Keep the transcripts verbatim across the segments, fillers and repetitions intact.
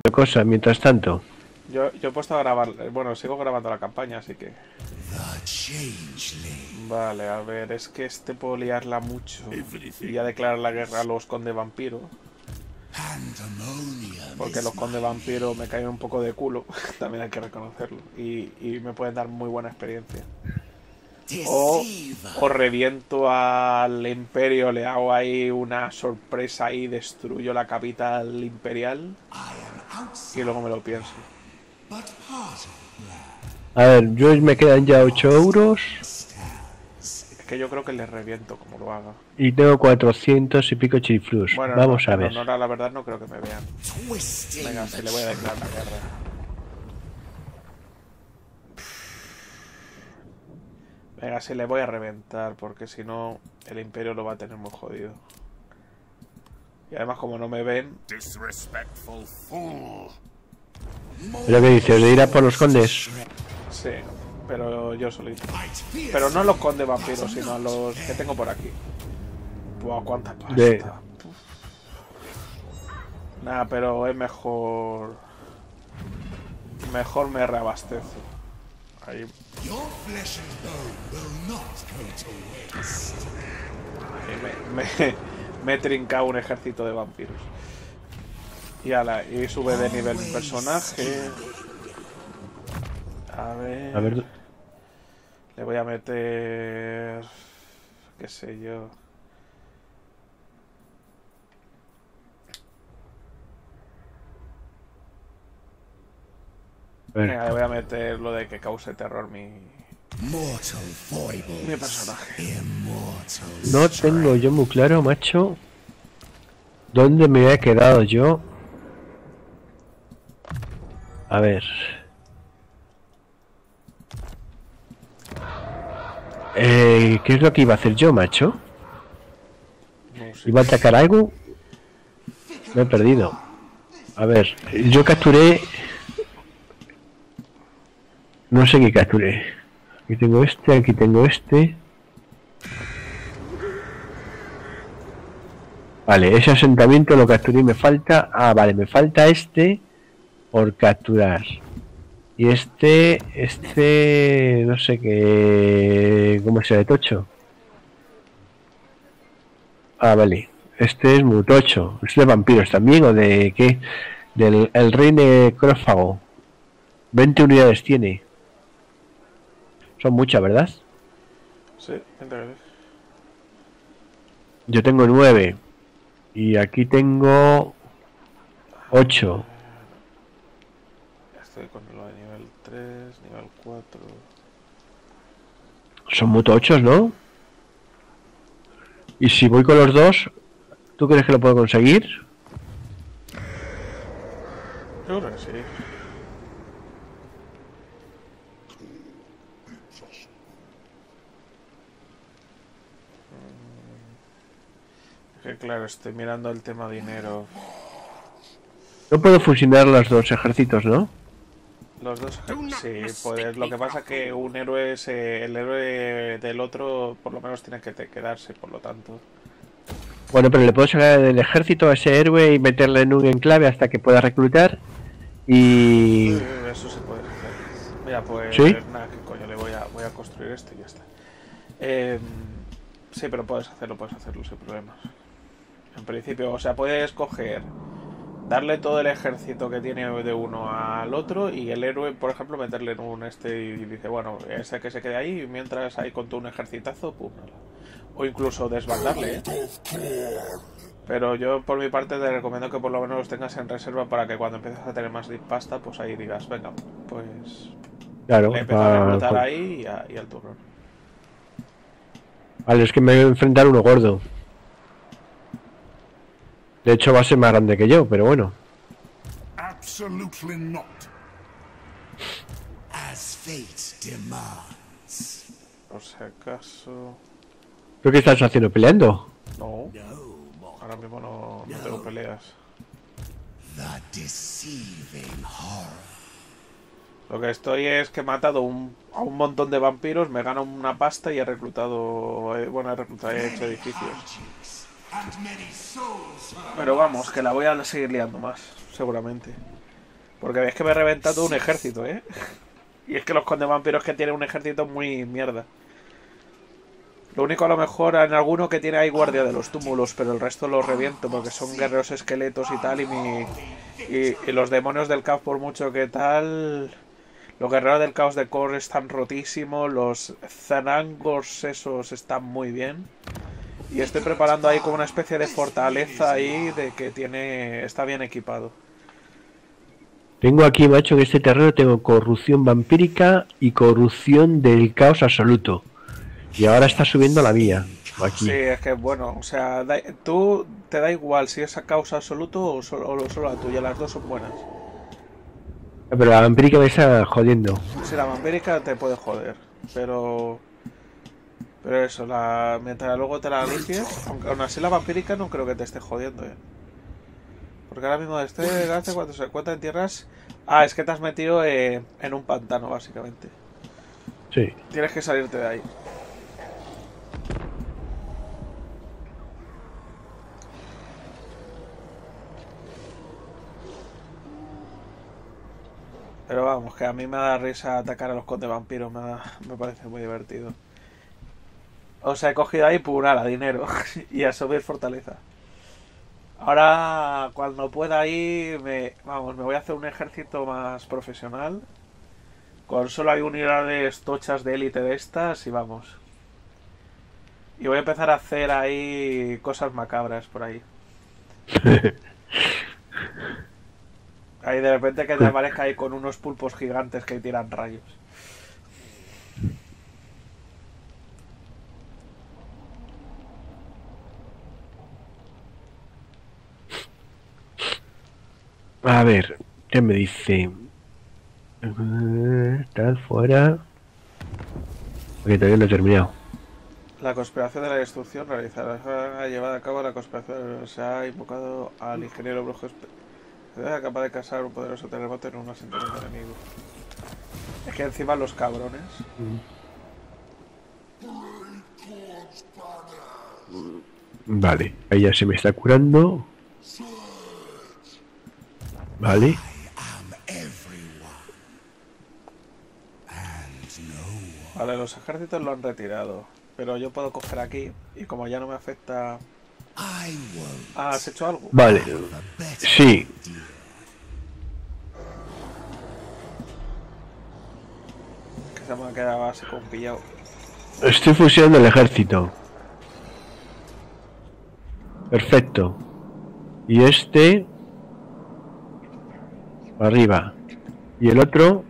haciendo cosas mientras tanto? Yo, yo he puesto a grabar... Bueno, sigo grabando la campaña, así que... Vale, a ver, es que este puedo liarla mucho. Y ya declarar la guerra a los conde vampiro. Porque los conde vampiro me caen un poco de culo. También hay que reconocerlo. Y, y me pueden dar muy buena experiencia. O, o reviento al imperio, le hago ahí una sorpresa y destruyo la capital imperial. Y luego me lo pienso. A ver, yo me quedan ya ocho euros. Es que yo creo que les reviento como lo haga. Y tengo cuatrocientos y pico chiflus. Bueno, Vamos no, a ver. No, no, la verdad no creo que me vean. Venga, si le voy a declarar la guerra. Venga, si le voy a reventar, porque si no, el imperio lo va a tener muy jodido. Y además, como no me ven... ¿Pero qué dices? ¿De ir a por los condes? Sí, pero yo solito. Pero no a los condes vampiros, sino a los que tengo por aquí. Buah, cuánta pasta. De... Nada, pero es mejor... Mejor me reabastezo. Ahí. Me, me, me he trincado un ejército de vampiros. Y, ala, y sube de nivel mi personaje. A ver... A ver... Le voy a meter... qué sé yo... Venga, le voy a meter lo de que cause terror mi... Mi personaje. No tengo yo muy claro, macho, dónde me he quedado yo. A ver... Eh, ¿Qué es lo que iba a hacer yo, macho? No sé. ¿Iba a atacar algo? Me he perdido. A ver, yo capturé... No sé qué capturé. Aquí tengo este, aquí tengo este. Vale, ese asentamiento lo capturé y me falta... Ah, vale, me falta este por capturar. Y este... Este... No sé qué... ¿Cómo se de tocho? Ah, vale. Este es muy tocho. ¿Es de vampiros también o de qué? Del el rey de Crófago. veinte unidades tiene. Son muchas, ¿verdad? Sí, entonces. Yo tengo nueve. Y aquí tengo ocho. Estoy con lo de nivel tres, nivel cuatro. Son muy tochos, ¿no? Y si voy con los dos, ¿tú crees que lo puedo conseguir? Yo creo que sí. Que claro, estoy mirando el tema dinero. No puedo fusionar los dos ejércitos, ¿no? Los dos ejércitos. Sí, pues lo que pasa que un héroe es eh, el héroe del otro, por lo menos tiene que te quedarse, por lo tanto. Bueno, pero le puedo sacar del ejército a ese héroe y meterle en un enclave hasta que pueda reclutar. Y... Eso se puede hacer. Mira, pues ¿sí? Nada, que coño, le voy a, voy a construir esto y ya está. Eh, sí, pero puedes hacerlo, puedes hacerlo sin problemas. En principio, o sea, puedes coger, darle todo el ejército que tiene de uno al otro y el héroe, por ejemplo, meterle en un este y dice, bueno, ese que se quede ahí mientras ahí con todo un ejercitazo, pum. O incluso desbandarle, ¿eh? Pero yo por mi parte te recomiendo que por lo menos los tengas en reserva para que cuando empieces a tener más pasta, pues ahí digas, venga, pues... Claro, le empiezo a reclutar pues... ahí y, a, y al turno. Vale, es que me voy a enfrentar uno gordo. De hecho va a ser más grande que yo, pero bueno. Absolutely not. As fate demands. Por si acaso... ¿Pero qué estás haciendo? ¿Peleando? No. Ahora mismo no, no tengo peleas. The deceiving horror. Lo que estoy es que he matado un, a un montón de vampiros, me gano una pasta y he reclutado... Eh, bueno, he reclutado, he hecho edificios. Pero vamos, que la voy a seguir liando más, seguramente. Porque es que me he reventado un ejército, ¿eh? Y es que los conde vampiros que tienen un ejército muy mierda. Lo único a lo mejor en alguno que tiene ahí guardia de los túmulos, pero el resto los reviento porque son guerreros esqueletos y tal, y mi y, y los demonios del caos, por mucho que tal, los guerreros del caos de Kor están rotísimos, los Zanangors esos están muy bien. Y estoy preparando ahí como una especie de fortaleza ahí de que tiene está bien equipado. Tengo aquí, macho, en este terreno tengo corrupción vampírica y corrupción del caos absoluto. Y ahora está subiendo la mía. Aquí. Sí, es que bueno, o sea, da, tú te da igual si es a causa absoluto o solo, o solo la tuya, las dos son buenas. Pero la vampírica me está jodiendo. Si la vampírica te puede joder, pero... Pero eso, la mientras luego te la limpies, aunque aún así la vampírica no creo que te esté jodiendo, eh. Porque ahora mismo este hace cuando se encuentra en tierras... Ah, es que te has metido eh, en un pantano, básicamente. Sí. Tienes que salirte de ahí. Pero vamos, que a mí me da risa atacar a los conde vampiros, me, da, me parece muy divertido. O sea, he cogido ahí, pum, nada, dinero. Y a subir fortaleza. Ahora, cuando pueda ir, me, vamos, me voy a hacer un ejército más profesional. Con solo hay unidades tochas de élite de estas y vamos. Y voy a empezar a hacer ahí cosas macabras por ahí. Ahí de repente que te aparezca ahí con unos pulpos gigantes que tiran rayos. A ver, ¿qué me dice? Uh, tal, fuera. Porque todavía no he terminado. La conspiración de la destrucción realizada, llevada a cabo la conspiración, se ha invocado al ingeniero brujo capaz de causar un poderoso terremoto en un asentamiento enemigo. Es que encima los cabrones. Vale, ahí ya se me está curando. Vale. Vale, los ejércitos lo han retirado. Pero yo puedo coger aquí y como ya no me afecta... Ah, ¿has hecho algo? Vale. Sí. Que se me ha quedado así con pillado. Estoy fusionando el ejército. Perfecto. Y este... arriba. Y el otro...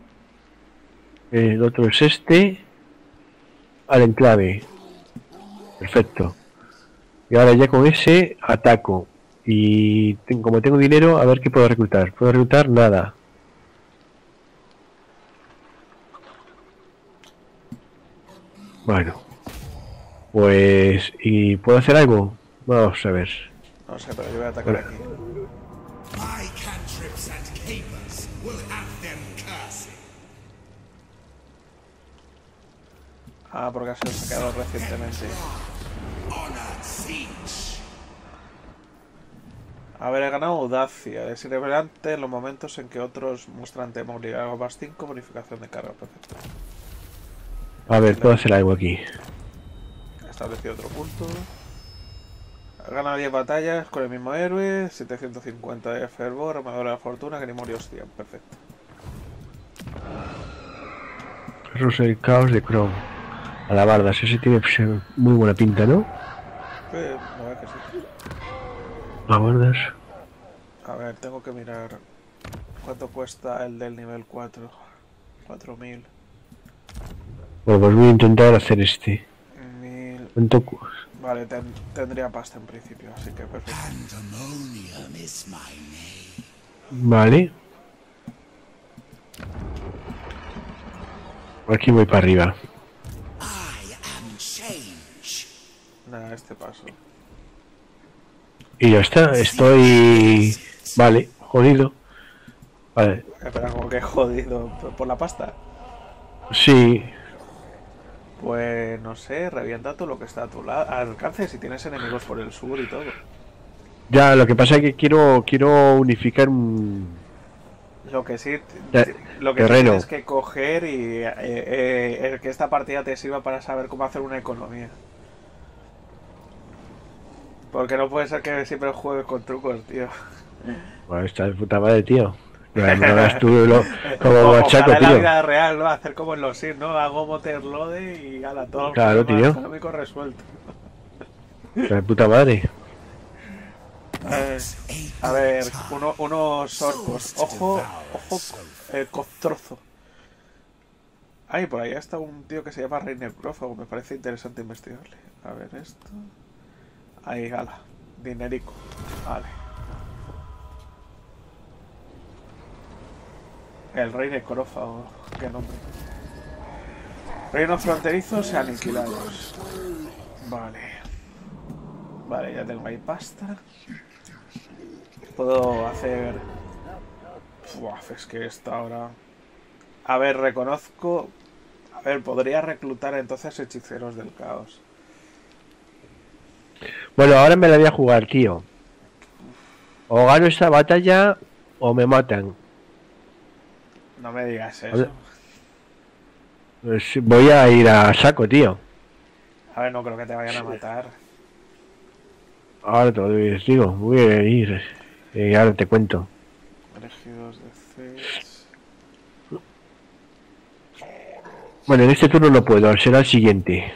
El otro es este... al enclave. Perfecto. Y ahora ya con ese ataco. Y ten, como tengo dinero, a ver qué puedo reclutar. ¿Puedo reclutar? Nada. Bueno. Pues... ¿y puedo hacer algo? Vamos a ver. No sé, pero yo voy a atacar aquí. My cantrips and capers will have them cursing. Ah, porque ha sido sacado recientemente. Haber ganado audacia. Es irreverente en los momentos en que otros muestran temor. Ligados más cinco, bonificación de carga. Perfecto. A ver, puedo hacer algo aquí. Establecido otro punto. Gana diez batallas con el mismo héroe. setecientos cincuenta de fervor, armadura de la fortuna, grimorio hostia. Perfecto. Rosa del caos de Chrome. Alabardas, ese tiene muy buena pinta, ¿no? Sí, la verdad que sí. Alabardas. A ver, tengo que mirar cuánto cuesta el del nivel cuatro. cuatro mil. Bueno, pues voy a intentar hacer este. mil. ¿Cuánto cu- Vale, ten, tendría pasta en principio, así que perfecto. Pandemonium is my name. Vale. Aquí voy para arriba. I am change. Nada, este paso. Y ya está, estoy... Vale, jodido. Vale, Espera, como que jodido por- por la pasta. sí. Pues no sé, revienta todo lo que está a tu lado, al alcance si tienes enemigos por el sur y todo. Ya, lo que pasa es que quiero quiero unificar un... Lo que sí, Te- lo que sí terreno. tienes que coger y eh, eh, que esta partida te sirva para saber cómo hacer una economía. Porque no puede ser que siempre juegues con trucos, tío. Bueno, está de puta madre, tío. No me hagas tú lo, como O- machaco, Ojalá en la tío. vida real, ¿no? Hacer como en los Sims, ¿no? Hago motorload y ala, todo el Claro, problema tío. económico resuelto. Está de puta madre. Eh, a ver, uno, unos orcos. Ojo, ojo, eh, costrozo. Ay, por ahí está un tío que se llama Reiner Prófago. Me parece interesante investigarle. A ver esto. Ahí, ala. Dinerico. Vale. El rey necrófago. Qué nombre. Reinos fronterizos aniquilados. Vale. Vale, ya tengo ahí pasta. Puedo hacer... Uf, es que esta ahora... A ver, reconozco... A ver, podría reclutar entonces hechiceros del caos. Bueno, ahora me la voy a jugar, tío. O gano esta batalla o me matan. No me digas eso. Vale. Pues voy a ir a saco, tío. A ver, no creo que te vayan a matar. Ahora te lo digo, voy a ir. Y ahora te cuento. Elegidos de Zeds. Bueno, en este turno no puedo, será el siguiente.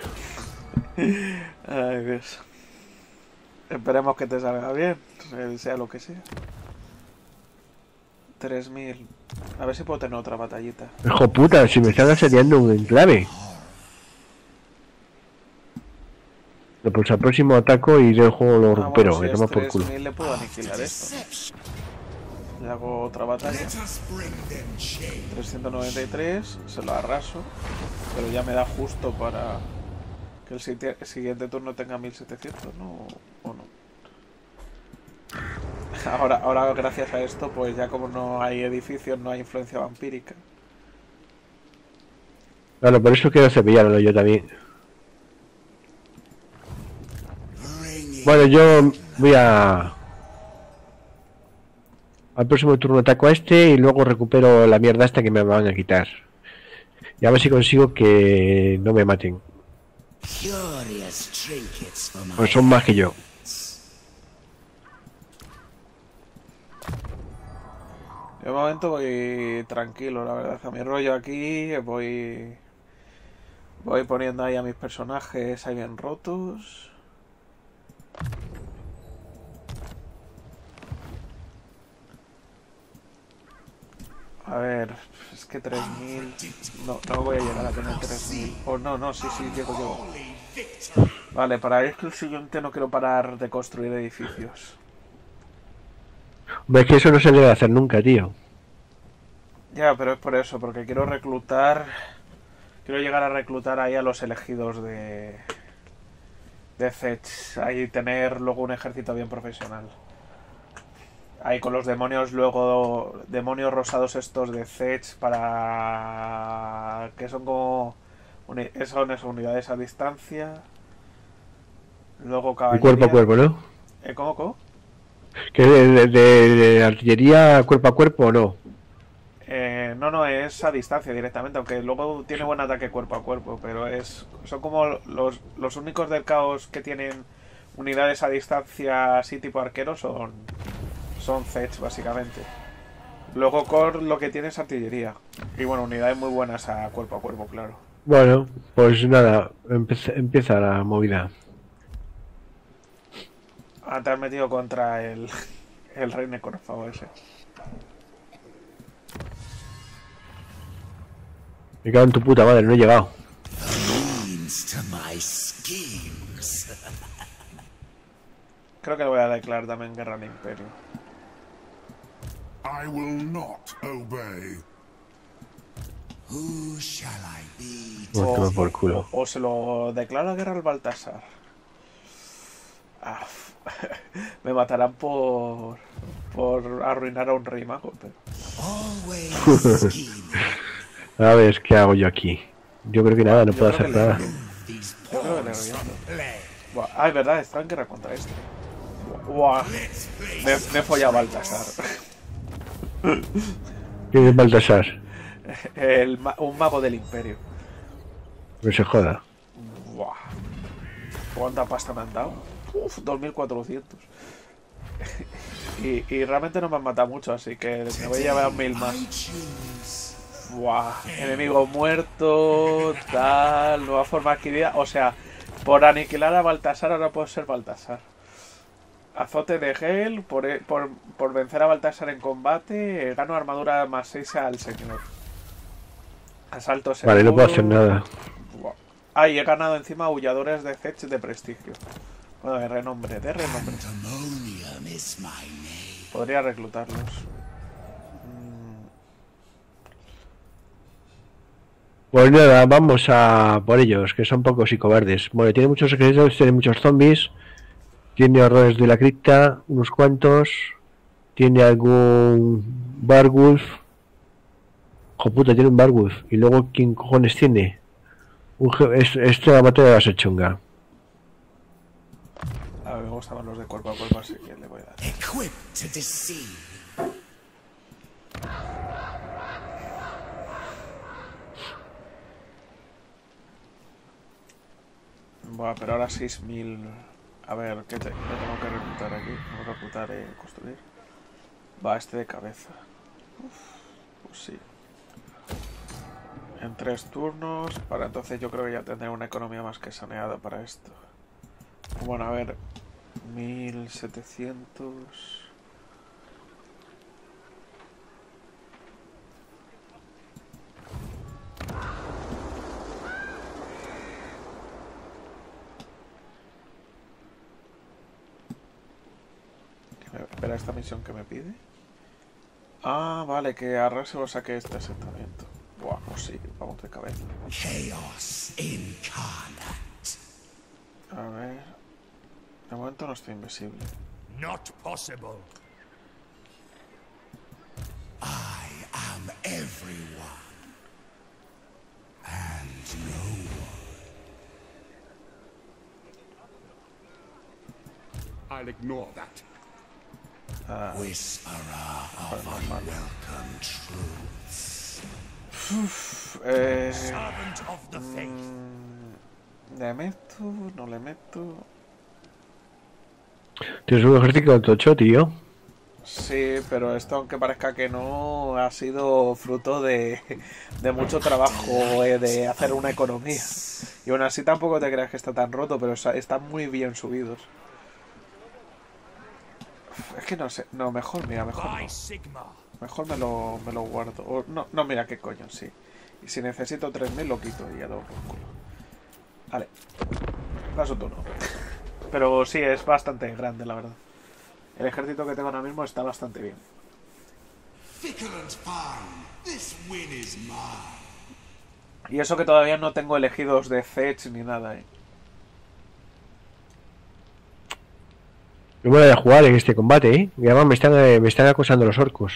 Ay, Dios. Esperemos que te salga bien, sea lo que sea. tres mil. A ver si puedo tener otra batallita. Hijo puta, si me están asediando un enclave. No, pues al próximo ataco y del juego lo Ah, recupero, bueno, me si toma es por culo. tres mil le puedo aniquilar esto. Le hago otra batalla. Let us bring them shame. trescientos noventa y tres, se lo arraso. Pero ya me da justo para que el siti- el siguiente turno tenga mil setecientos, ¿no? ¿O no? Ahora, ahora gracias a esto, pues ya como no hay edificios, no hay influencia vampírica. Claro, por eso quiero cepillarlo yo también. Bring it. Bueno, yo voy a... Al próximo turno ataco a este y luego recupero la mierda esta que me van a quitar. Y a ver si consigo que no me maten. Curious trinkets for my Pues son más que yo. De momento voy tranquilo, la verdad. A mi rollo aquí voy... Voy poniendo ahí a mis personajes ahí bien rotos. A ver, es que tres mil... No, no voy a llegar a tener tres mil. O no, no, sí, sí, llego, llego. Vale, para ir el siguiente no quiero parar de construir edificios. Ves que eso no se debe hacer nunca, tío. Ya, pero es por eso, porque quiero reclutar... Quiero llegar a reclutar ahí a los elegidos de... De Zeds. Ahí tener luego un ejército bien profesional. Ahí con los demonios luego... Demonios rosados estos de Zeds para... Que son como... uni- Son esas unidades a distancia. Luego Y caballería... cuerpo a cuerpo, ¿no? ¿Eh, ¿Cómo, cómo? ¿Que de, de- de- de artillería cuerpo a cuerpo o no? Eh, no, no, es a distancia directamente, aunque luego tiene buen ataque cuerpo a cuerpo, pero es son como los, los únicos del caos que tienen unidades a distancia así tipo arqueros son, son Zeds, básicamente. Luego Core lo que tiene es artillería. Y bueno, unidades muy buenas a cuerpo a cuerpo, claro. Bueno, pues nada, empieza, empieza la movida. Ah, te has metido contra el, el rey necrófago ese. Me cago en tu puta madre, no he llegado. means to my schemes. Creo que le voy a declarar también guerra al imperio. I will not obey. Who shall I be? Bueno, toma por culo. O, o se lo declaro guerra al Baltasar. Ah, me matarán por por arruinar a un rey mago, pero... Always scheming. A ver, ¿qué hago yo aquí? Yo creo que nada, no Yo puedo creo hacer que le- nada. These Yo creo que le pawns reviento. Play. Buah, ah, es verdad, está en guerra contra este. Buah, me, me he follado a Baltasar. ¿Quién es Baltasar? El, ma- un mago del imperio. No se joda. Buah. ¿Cuánta pasta me han dado? Uf, dos mil cuatrocientos. y, y realmente no me han matado mucho, así que me voy a llevar mil más. I choose. Buah. Enemigo muerto, tal, nueva forma adquirida. O sea, por aniquilar a Baltasar ahora puedo ser Baltasar. Azote de Gel, por, e- por, por vencer a Baltasar en combate, eh, gano armadura más seis al señor. Asalto seguro. Vale, no puedo hacer nada. Buah. Ah, y he ganado encima aulladores de Fetch de prestigio. Bueno, de renombre, de renombre. Pandemonium is my name. Podría reclutarlos. Pues nada, vamos a por ellos, que son pocos y cobardes. Bueno, tiene muchos ejércitos, tiene muchos zombies. Tiene horrores de la cripta, unos cuantos. Tiene algún Barwolf. Joder, puta, tiene un Barwolf. Y luego, ¿quién cojones tiene? Un ge- es, este la batalla de la Sechunga. A ver, me gustaban los de cuerpo a cuerpo, así que le voy a dar. Equipped to deceive. Buah, pero ahora seis mil. A ver, ¿qué, te... ¿qué tengo que reclutar aquí? Vamos a reclutar y construir. Va, este de cabeza. Uf, pues sí. En tres turnos. Para entonces yo creo que ya tendré una economía más que saneada para esto. Bueno, a ver. mil setecientos. Espera, esta misión que me pide. Ah, vale, que arrase o saque este asentamiento. Buah, pues sí, vamos de cabeza. Chaos incarnate. A ver. De momento no estoy invisible. Not possible. I am everyone. And no one. I'll ignore that. Whisperer of unwelcome truths. Eh, Servant of the faith. mm, ¿Le meto? ¿No le meto? Tienes un ejército tocho, tío. Sí, pero esto, aunque parezca que no, ha sido fruto de, de mucho trabajo eh, de hacer una economía. Y aún así tampoco te creas que está tan roto, pero está- están muy bien subidos. Es que no sé, no, mejor, mira, mejor no. By Sigma. Mejor me lo, me lo guardo. O, no, no, mira, qué coño, sí. Y si necesito tres mil lo quito y ya lo por culo. Vale. Paso tú no. Pero sí, es bastante grande, la verdad. El ejército que tengo ahora mismo está bastante bien. Fickle and fine. This win is mine. Y eso que todavía no tengo elegidos de Fetch ni nada, eh. No me voy a jugar en este combate, ¿eh? Y además me están, eh, me están acosando los orcos.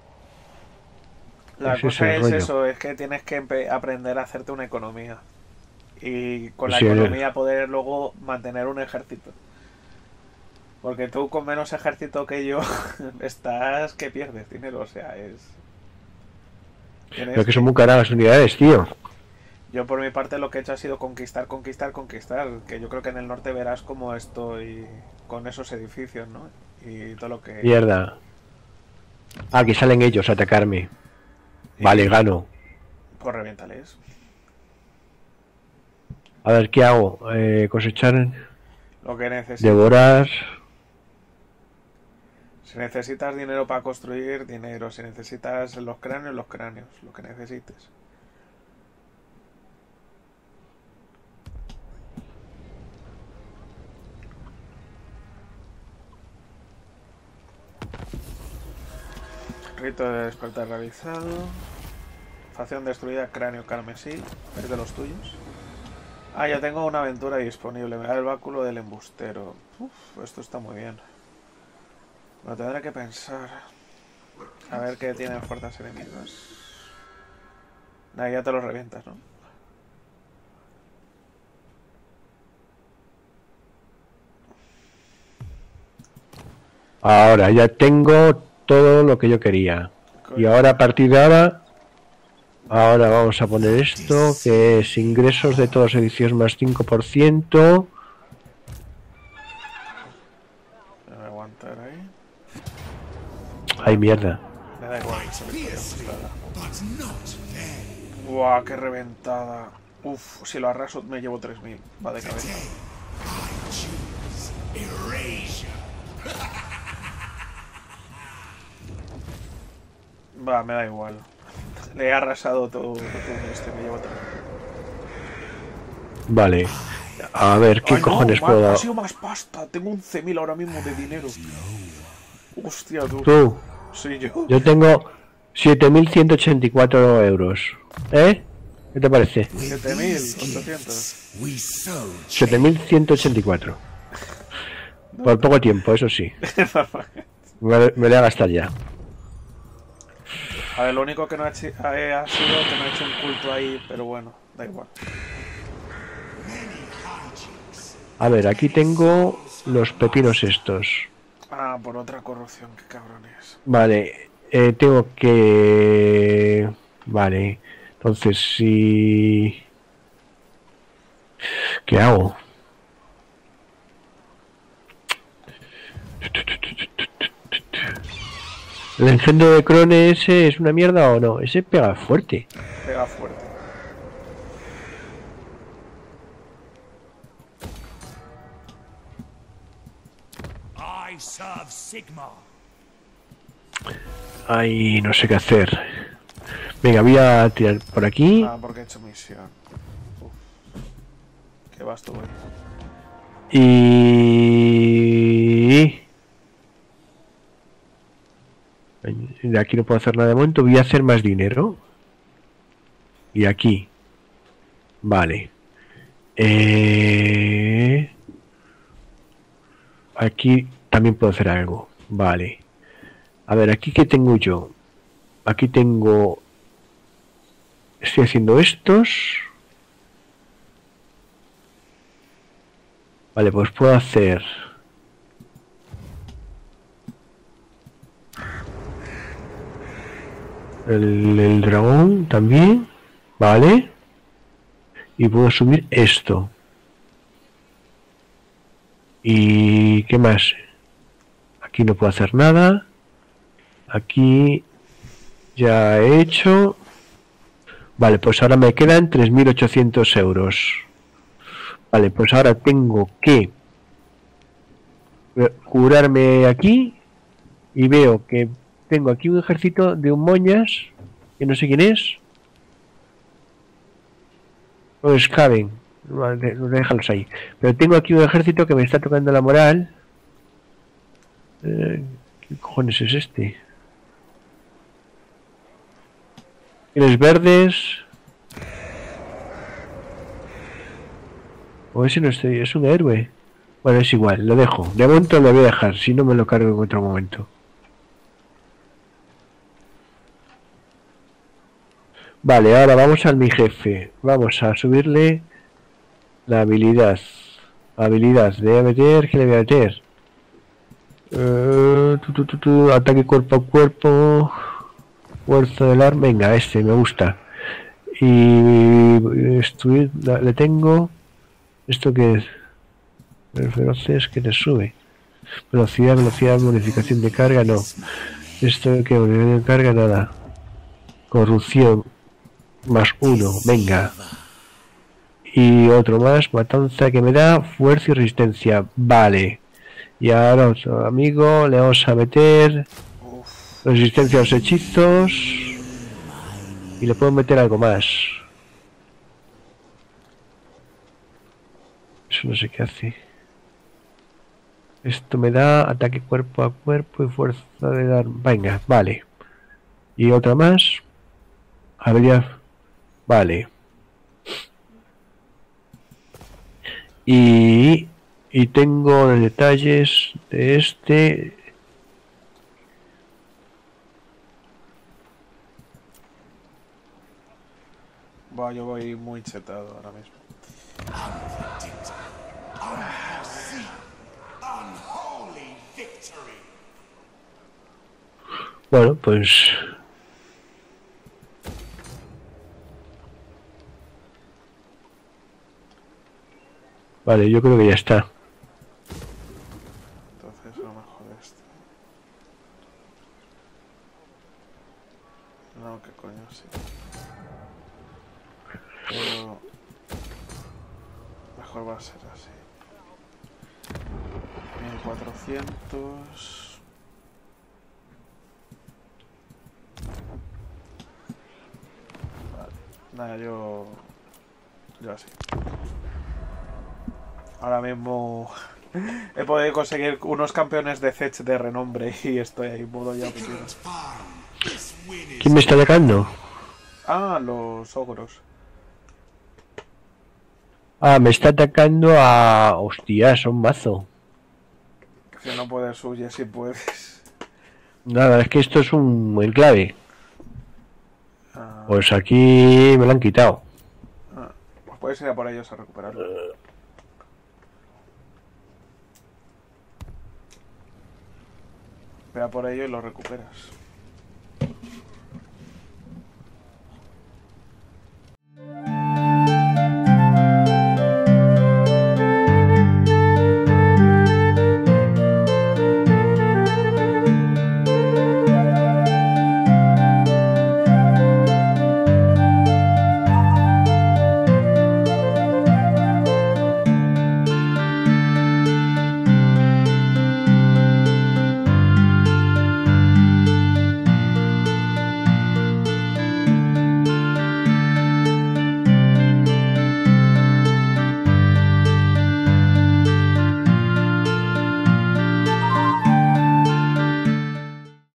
La Ese es cosa el es rollo. eso, es que tienes que empe- aprender a hacerte una economía. Y con la Sí, economía poder luego mantener un ejército. Porque tú con menos ejército que yo estás que pierdes dinero, o sea, es... tienes Pero que son muy caras las unidades, tío. Yo por mi parte lo que he hecho ha sido conquistar, conquistar, conquistar. Que yo creo que en el norte verás cómo estoy con esos edificios, ¿no? Y todo lo que... Mierda. Ah, aquí salen ellos a atacarme. Vale, gano. Pues reviéntales. A ver, ¿qué hago? Eh, cosechar, Lo que necesitas. devorar. Si necesitas dinero para construir, dinero. Si necesitas los cráneos, los cráneos. Lo que necesites. Rito de despertar realizado. Facción destruida, cráneo carmesí. ¿Es de los tuyos? Ah, ya tengo una aventura disponible. Me da el báculo del embustero. Uf, esto está muy bien. Lo tendré que pensar. A ver qué tienen fuerzas enemigas. Nah, ya te lo revientas, ¿no? Ahora ya tengo todo lo que yo quería. Y ahora a partir de ahora, ahora vamos a poner esto, que es ingresos de todos los edificios más cinco por ciento. Me voy a aguantar ahí. Ay, mierda. Me da igual. But not then. Buah, qué reventada. Uf, si lo arraso me llevo tres mil. Va de cabeza. I choose erasure. Va, me da igual. Le he arrasado todo, todo este, me llevo tres mil. Vale. A ver, ¿qué Ay, cojones no, puedo ma- dar? Ha sido más pasta. Tengo once mil ahora mismo de dinero. Hostia, tú. Tú, Sí, yo. yo tengo siete mil ciento ochenta y cuatro euros. ¿Eh? ¿Qué te parece? siete mil ochocientos. We sow siete mil ciento ochenta y cuatro. Por poco tiempo, eso sí. Me, me lo voy a gastar ya. A ver, lo único que no ha, hecho, eh, ha sido que no he hecho un culto ahí, pero bueno, da igual. A ver, aquí tengo los pepinos estos. Ah, por otra corrupción, qué cabrones. Vale, eh, tengo que... Vale, entonces si... ¿Qué hago? ¿El engendro de Crone ese es una mierda o no? Ese pega fuerte. Pega fuerte. I serve Sigma. Ay, no sé qué hacer. Venga, voy a tirar por aquí. Ah, porque he hecho misión. Uf. Qué vasto voy. Y... De aquí no puedo hacer nada de momento. Voy a hacer más dinero. Y aquí. Vale. Eh... Aquí también puedo hacer algo. Vale. A ver, aquí qué tengo yo. Aquí tengo... Estoy haciendo estos. Vale, pues puedo hacer... El, el dragón también. Vale. Y puedo subir esto. ¿Y qué más? Aquí no puedo hacer nada. Aquí ya he hecho. Vale, pues ahora me quedan tres mil ochocientos euros. Vale, pues ahora tengo que curarme aquí. Y veo que tengo aquí un ejército de un moñas, que no sé quién es. O es Caben. Vale, déjalos ahí. Pero tengo aquí un ejército que me está tocando la moral. Eh, ¿Qué cojones es este? Tienes verdes. O ese no estoy, es un héroe. Bueno, es igual, lo dejo. De momento lo voy a dejar, si no me lo cargo en otro momento. Vale, ahora vamos al mi jefe. Vamos a subirle la habilidad. Habilidad, le voy a meter, ¿qué le voy a meter? Uh, tu, tu, tu, tu, ataque cuerpo a cuerpo. Fuerza del arma, venga, este me gusta. Y esto le tengo. ¿Esto que es? El feroces que te sube. Velocidad, velocidad, bonificación de carga, no. Esto que bonificación de carga, nada. Corrupción. Más uno, venga. Y otro más, matanza que me da fuerza y resistencia. Vale. Y ahora otro amigo, le vamos a meter resistencia a los hechizos. Y le puedo meter algo más. Eso no sé qué hace. Esto me da ataque cuerpo a cuerpo y fuerza de dar. Venga, vale. Y otra más. Habilidad. Vale. Y, y tengo los detalles de este. Buah, yo voy muy chetado ahora mismo. Unholy victory. Bueno, pues Vale, yo creo que ya está. Entonces a lo mejor este. No, qué coño, sí. Pero mejor va a ser así. mil cuatrocientos. Vale. Nada, yo... Yo así. Ahora mismo he podido conseguir unos campeones de Fetch de renombre y estoy ahí modo ya opción. ¿Quién me está atacando? Ah, los ogros. Ah, me está atacando a... Hostia, son mazo. Que no puedes huir si puedes. Nada, es que esto es un enclave. Ah, Pues aquí me lo han quitado. ah, pues puedes ir a por ellos a recuperarlo. Ve a por ello y lo recuperas.